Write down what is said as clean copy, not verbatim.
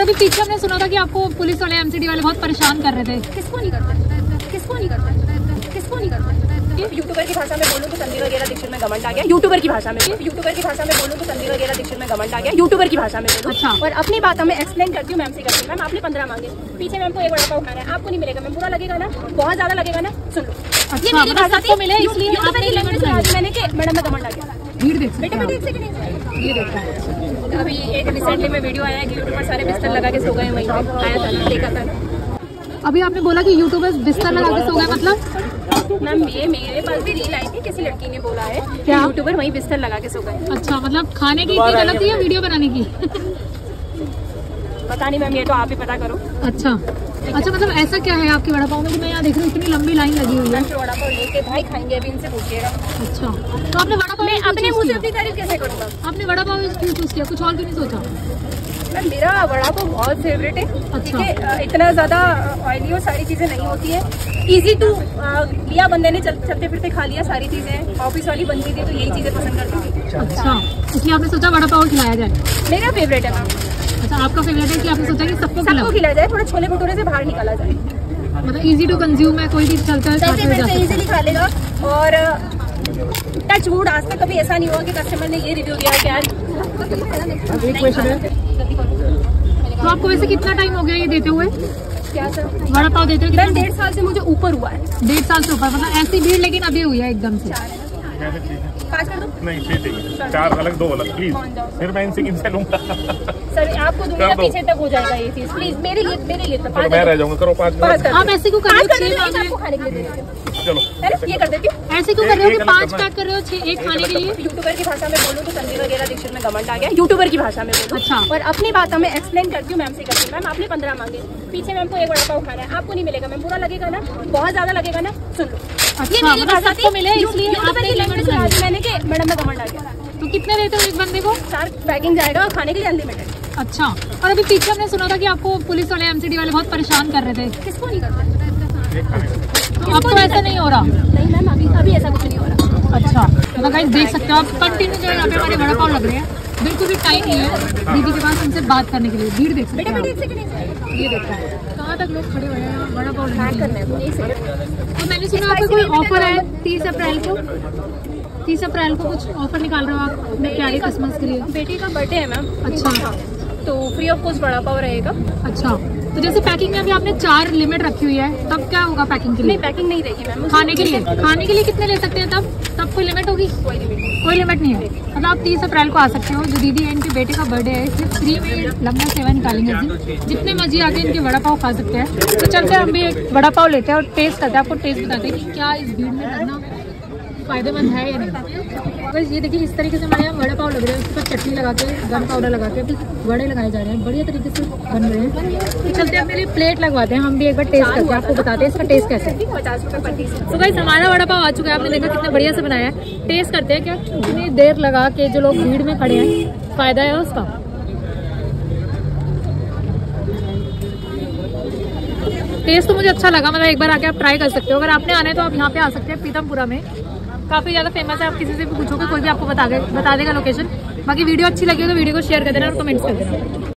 अभी पीछे हमने सुना था कि आपको पुलिस वाले एमसीडी वाले बहुत परेशान कर रहे थे। किसको नहीं करते, किसको नहीं करते, किसको नहीं करते। यूट्यूबर की भाषा में बोलूं तो तनवीर वगैरह दीक्षित में घमंड आ गया। यूट्यूबर की भाषा में बोलूं तो तनवीर वगैरह दीक्षित में घमंड आ गया। यूट्यूबर की भाषा में बोलूं। अच्छा। और अपनी बात मैं एक्सप्लेन करती हूँ मैम से करती हूँ। मैम आपने 15 मांगे, पीछे मैम को एक वड़ा पाव खाना है, आपको नहीं मिलेगा मैम, बुरा लगेगा ना, बहुत ज्यादा लगेगा ना, सुन लो। अच्छा, मतलब सबको मिले इसलिए आपने लिमिट सुना दी। मैंने कि मैडम में घमंड आ गया। भीड़ देख बेटे बेटे एक सेकंड ये देखा। अभी एक रिसेंटली में वीडियो आया कि यूट्यूबर सारे बिस्तर लगा के सो गए, वहीं पे आया था ना, देखा था। अभी आपने बोला कि यूट्यूबर्स बिस्तर लगा के सो गए, मतलब मैम ये मेरे पास भी रील आई थी, किसी लड़की ने बोला है क्या यूट्यूबर वहीं बिस्तर लगा के सो गए। अच्छा, मतलब खाने की इतनी गलत थी या वीडियो बनाने की? पता नहीं मैम, ये तो आप ही पता करो। अच्छा अच्छा, मतलब ऐसा क्या है आपके वड़ा पाव में कि मैं यहाँ देख रही हूँ इतनी लंबी लाइन लगी हुई है। वड़ा पाव लेके भाई खाएंगे, अभी इनसे पूछिएगा। अच्छा, तो आपने वड़ा पाव अपने मुंह से अपनी तारीफ कैसे करूँगा? आपने वड़ा पाव क्यों चूज किया, कुछ और क्यों नहीं सोचा? मैम मेरा वड़ा पाव बहुत फेवरेट है। ठीक है, इतना ज्यादा ऑयली और सारी चीजें नहीं होती है, इजी टू लिया, बंदे ने चलते फिरते खा लिया, सारी चीजें ऑफिस वाली बनती थी तो यही चीजें पसंद करती थी। अच्छा, इसलिए आपने सोचा वड़ा पाव खिलाया जाए। मेरा फेवरेट है मैम। अच्छा, आपका फेवरेट है कि आपने सोचा कि सबको खिलाया जाए, थोड़ा छोले भटूरे से बाहर निकाला जाए, मतलब इजी टू कंज्यूम है, कोई भी चलता है इजीली खा लेगा। और टच वुड आज तक कभी ऐसा नहीं हुआ कि कस्टमर ने ये रिव्यू दिया कि यार। एक क्वेश्चन है, तो आपको वैसे कितना टाइम हो गया ये देते हुए? क्या सर? वड़ा पाव देते हुए? 1.5 साल से मुझे ऊपर हुआ है। 1.5 साल से ऊपर, मतलब ऐसी भीड़ लेकिन अभी हुई है एकदम से। 5 कर दो? नहीं 6 चाहिए, 4 अलग 2 अलग प्लीज। फिर मैं इनसे किनसे लूंगा? सर आपको दूंगा, पीछे तक हो जाएगा ये चीज, प्लीज मेरे लिए तो मैं रह जाऊंगा। करो 5 आप ऐसे क्यों कर रहे हो? आपको खाने के लिए दे देती हूँ। चलो ये कर देती हूँ। ऐसे क्यों कर रहे हो कि 5 पैक कर रहे हो, 6 एक खाने के लिए? यूट्यूबर की भाषा में बोलूँ तो तनवीर वगैरह दीक्षित में घमंड आ गया। यूट्यूबर की भाषा में बोलूँ। अच्छा। और अपनी बात मैं एक्सप्लेन करती हूँ मैम से करती हूँ। मैम आपने 15 मांगे, पीछे मैम को एक वड़ा पाव खाना है, आपको नहीं मिलेगा मैम, बुरा लगेगा ना, बहुत ज्यादा लगेगा ना, सुन लो। अच्छा, मतलब सबको मिले इसलिए आपने लिमिट सुना दी। मैंने कि मैडम में घमंड आ गया। तो कितने देते हो एक बंदे को? 4 पैकिंग जाएगा और खाने के लिए अनलिमिटेड। अच्छा, और अभी पीछे हमने सुना था कि आपको पुलिस वाले एमसीडी वाले बहुत परेशान कर रहे थे। किसको नहीं करते? तो अब तो ऐसा नहीं हो रहा? नहीं मैम, अभी ऐसा कुछ नहीं हो रहा। अच्छा, मतलब गाइस देख सकते हो आप, कंटिन्यू जो यहाँ पे हमारे वड़ा पाव लग रहे हैं, बिल्कुल भी टाइम नहीं है दीदी के पास हमसे बात करने के लिए। भीड़ देख सकते हैं, ये देखते हैं कहाँ तक लोग खड़े हुए हैं वड़ा पाव लेने। तो मैंने सुना आपका कोई ऑफर है 30 अप्रैल को, 30 अप्रैल को कुछ ऑफर निकाल रहे हो आप अपने प्यारे कस्टमर्स के लिए? बेटी का बर्थडे है मैम। अच्छा, तो free of cost vada pav रहेगा। अच्छा, तो जैसे पैकिंग में अभी आपने 4 लिमिट रखी हुई है, तब क्या होगा पैकिंग के लिए? नहीं पैकिंग नहीं रहेगी मैम। खाने के लिए कितने ले सकते हैं तब कोई लिमिट होगी? कोई लिमिट नहीं है। मतलब आप 30 अप्रैल को आ सकते हो, जो दीदी है इनके बेटे का बर्थडे है, इसलिए फ्री में लंबा सेवा निकालेंगे जी, जितने मर्जी आके इनके वड़ा पाव खा सकते हैं। तो चलते हैं हम भी एक वड़ा पाव लेते हैं और टेस्ट करते हैं, आपको टेस्ट बताते हैं कि क्या इस भीड़ में लगना फायदेमंद है या नहीं। बस ये देखिए इस तरीके से हमारे यहाँ वड़ा पाव लग रहे हैं, उस पर चटनी लगा के, गन पाउडर लगा के वड़े लगाए जा रहे हैं, बढ़िया तरीके से बन रहे हैं। तो चलते हैं अपने लिए प्लेट लगवाते हैं, हम भी एक बार टेस्ट करते हैं, आपको बताते हैं इसका टेस्ट कैसा है। 50 रुपये पर पीस। तो गाइस हमारा वड़ा पाव आ चुका है, आपने देखा कितना बढ़िया से बनाया है। टेस्ट करते हैं क्या इतनी देर लगा के जो लोग भीड़ में खड़े हैं, फायदा है उसका। टेस्ट तो मुझे अच्छा लगा, मतलब एक बार आके आप ट्राई कर सकते हो। अगर आपने आना है तो आप यहाँ पे आ सकते हैं, पीतमपुरा में काफी ज्यादा फेमस है। आप किसी से भी पूछोगे कोई भी आपको बता देगा लोकेशन। बाकी वीडियो अच्छी लगी हो तो वीडियो को शेयर कर देना और कमेंट्स कर देना।